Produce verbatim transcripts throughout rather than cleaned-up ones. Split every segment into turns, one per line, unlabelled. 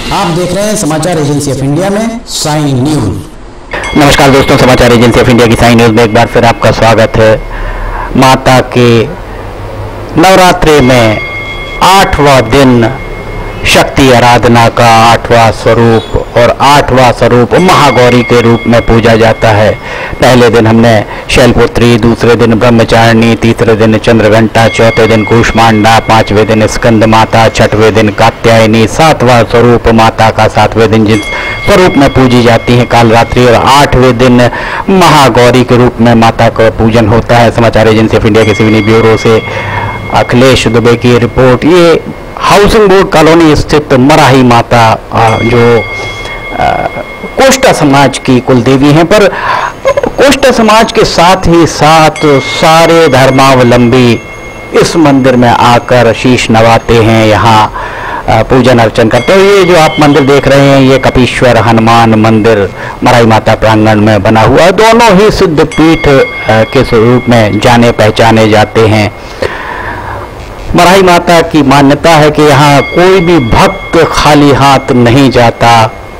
आप देख रहे हैं समाचार एजेंसी ऑफ इंडिया में साई न्यूज।
नमस्कार दोस्तों, समाचार एजेंसी ऑफ इंडिया की साई न्यूज में एक बार फिर आपका स्वागत है। माता के नवरात्रि में आठवां दिन शक्ति आराधना का आठवां स्वरूप और आठवां स्वरूप महागौरी के रूप में पूजा जाता है। पहले दिन हमने शैलपुत्री, दूसरे दिन ब्रह्मचारिणी, तीसरे दिन चंद्रघंटा, चौथे दिन कूष्मांडा, पांचवें दिन स्कंद माता, छठवें दिन कात्यायनी, सातवां स्वरूप माता का सातवें दिन जिस स्वरूप में पूजी जाती है कालरात्रि, और आठवें दिन महागौरी के रूप में माता का पूजन होता है। समाचार एजेंसी ऑफ इंडिया के सिवनी ब्यूरो से अखिलेश दुबे की रिपोर्ट। ये हाउसिंग बोर्ड कॉलोनी स्थित मराही माता जो कोष्टा समाज की कुल देवी हैं, पर कोष्टा समाज के साथ ही साथ सारे धर्मावलंबी इस मंदिर में आकर शीश नवाते हैं, यहाँ पूजन अर्चन करते हैं। ये जो आप मंदिर देख रहे हैं, ये कपीश्वर हनुमान मंदिर मराही माता प्रांगण में बना हुआ है। दोनों ही सिद्ध पीठ के स्वरूप में जाने पहचाने जाते हैं। मराही माता की मान्यता है कि यहाँ कोई भी भक्त खाली हाथ नहीं जाता।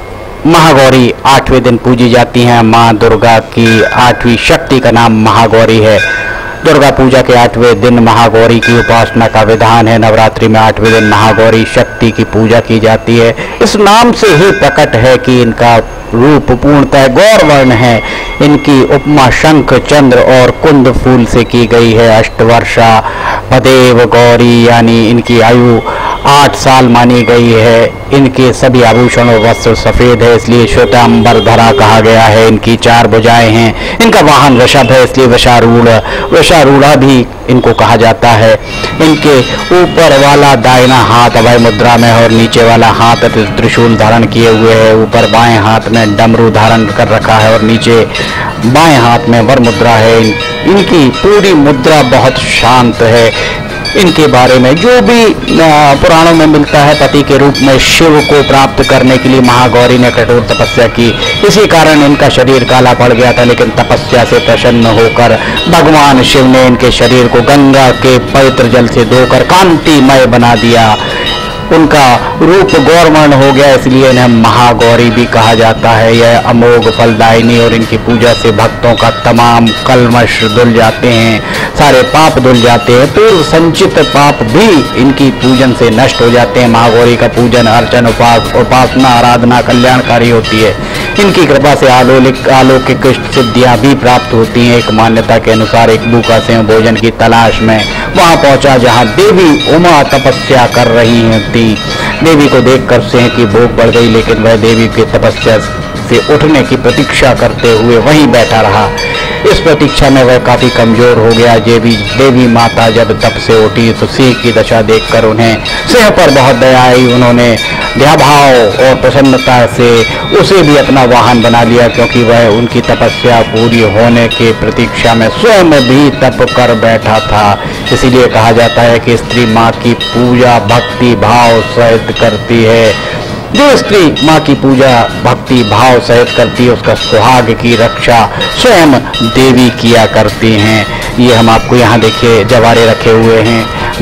महागौरी आठवें दिन पूजी जाती हैं। माँ दुर्गा की आठवीं शक्ति का नाम महागौरी है। दुर्गा पूजा के आठवें दिन महागौरी की उपासना का विधान है। नवरात्रि में आठवें दिन महागौरी शक्ति की पूजा की जाती है। इस नाम से ही प्रकट है कि इनका रूप पूर्णतः गौरवर्ण है। इनकी उपमा शंख, चंद्र और कुंद फूल से की गई है। अष्टवर्षा पदेव गौरी, यानी इनकी आयु आठ साल मानी गई है। इनके सभी आभूषण और वस्त्र सफेद है, इसलिए श्वेतांबर धरा कहा गया है। इनकी चार भुजाएं हैं। इनका वाहन वृषभ है, इसलिए वृषारूढ़ वृषारूढ़ा भी इनको कहा जाता है। इनके ऊपर वाला दाहिना हाथ अभय मुद्रा में है और नीचे वाला हाथ त्रिशूल धारण किए हुए है। ऊपर बाएं हाथ में डमरू धारण कर रखा है और नीचे बाएं हाथ में वर मुद्रा है। इन, इनकी पूरी मुद्रा बहुत शांत है। इनके बारे में जो भी पुराणों में मिलता है, पति के रूप में शिव को प्राप्त करने के लिए महागौरी ने कठोर तपस्या की। इसी कारण इनका शरीर काला पड़ गया था, लेकिन तपस्या से प्रसन्न होकर भगवान शिव ने इनके शरीर को गंगा के पवित्र जल से धोकर कांतिमय बना दिया। उनका रूप गौरवर्ण हो गया, इसलिए इन्हें महागौरी भी कहा जाता है। यह अमोघ फलदायिनी और इनकी पूजा से भक्तों का तमाम कलमश धुल जाते हैं, सारे पाप धुल जाते हैं। पूर्व संचित पाप भी इनकी पूजन से नष्ट हो जाते हैं। महागौरी का पूजन अर्चन उपास उपासना आराधना कल्याणकारी होती है। इनकी कृपा से अलौकिक अलौकिक सिद्धियां भी प्राप्त होती हैं। एक मान्यता के अनुसार एक भूखा सिंह भोजन की तलाश में वहां पहुंचा जहां देवी उमा तपस्या कर रही थी। देवी को देखकर सिंह की भूख बढ़ गई, लेकिन वह देवी की तपस्या से उठने की प्रतीक्षा करते हुए वहीं बैठा रहा। इस प्रतीक्षा में वह काफी कमजोर हो गया। देवी देवी माता जब तप से उठी तो सिंह की दशा देखकर उन्हें सिंह पर बहुत दया आई। उन्होंने दयाभाव और प्रसन्नता से उसे भी अपना वाहन बना लिया, क्योंकि वह उनकी तपस्या पूरी होने की प्रतीक्षा में स्वयं भी तप कर बैठा था। इसीलिए कहा जाता है कि स्त्री माँ की पूजा भक्ति भाव सहित करती है। जो स्त्री माँ की पूजा भक्ति भाव सहित करती है, उसका सुहाग की रक्षा स्वयं देवी किया करती हैं। ये हम आपको यहाँ देखिए जवारे रखे हुए हैं।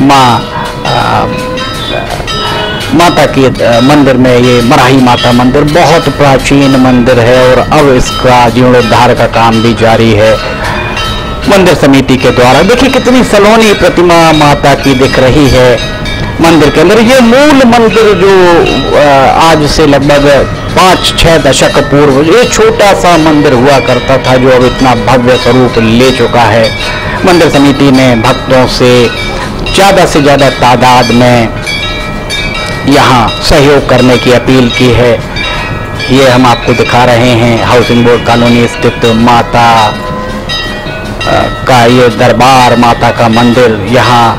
माँ माता के मंदिर में, ये मराही माता मंदिर बहुत प्राचीन मंदिर है और अब इसका जीर्णोद्धार का काम भी जारी है मंदिर समिति के द्वारा। देखिए कितनी सलोनी प्रतिमा माता की दिख रही है मंदिर के अंदर। ये मूल मंदिर जो आज से लगभग पाँच छः दशक पूर्व ये छोटा सा मंदिर हुआ करता था, जो अब इतना भव्य स्वरूप ले चुका है। मंदिर समिति ने भक्तों से ज़्यादा से ज़्यादा तादाद में यहाँ सहयोग करने की अपील की है। ये हम आपको दिखा रहे हैं हाउसिंग बोर्ड कॉलोनी स्थित माता का ये दरबार माता का मंदिर। यहाँ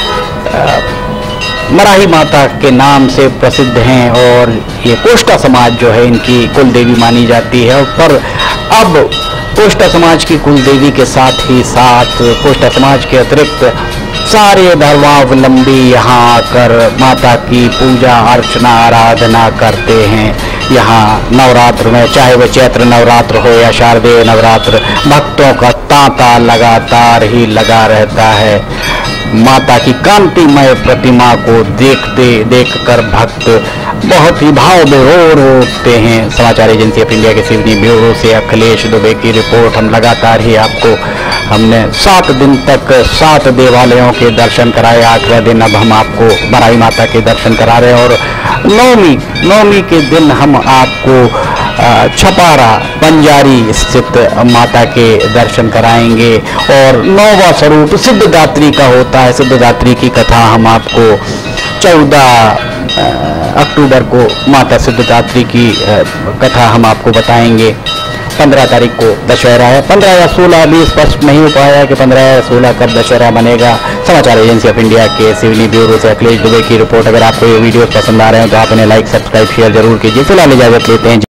मराही माता के नाम से प्रसिद्ध हैं और ये कोष्टा समाज जो है इनकी कुल देवी मानी जाती है। पर अब कोष्टा समाज की कुल देवी के साथ ही साथ कोष्टा समाज के अतिरिक्त सारे धर्मावलंबी यहाँ आकर माता की पूजा अर्चना आराधना करते हैं। यहाँ नवरात्र में, चाहे वह चैत्र नवरात्र हो या शारदीय नवरात्र, भक्तों का तांता लगातार ही लगा रहता है। माता की कांतिमय प्रतिमा को देखते देखकर भक्त बहुत ही भाव विभोर होते हैं। समाचार एजेंसी ऑफ इंडिया के सिवनी ब्यूरो से अखिलेश दुबे की रिपोर्ट। हम लगातार ही आपको हमने सात दिन तक सात देवालयों के दर्शन कराए। आठवें दिन अब हम आपको बराई माता के दर्शन करा रहे हैं और नौवीं नौवीं के दिन हम आपको छपारा बंजारी स्थित माता के दर्शन कराएंगे। और नौवां स्वरूप सिद्धदात्री का होता है। सिद्धदात्री की कथा हम आपको चौदह अक्टूबर को माता सिद्धदात्री की कथा हम आपको बताएंगे। पंद्रह तारीख को दशहरा है। पंद्रह या सोलह अभी स्पष्ट नहीं हो पाया कि पंद्रह या सोलह कब दशहरा बनेगा। समाचार एजेंसी ऑफ इंडिया के सिवनी ब्यूरो से अखिलेश दुबे की रिपोर्ट। अगर आपको ये वीडियो पसंद आ रहे हैं तो आप इन्हें लाइक सब्सक्राइब शेयर जरूर कीजिए। फिलहाल इजाजत लेते हैं।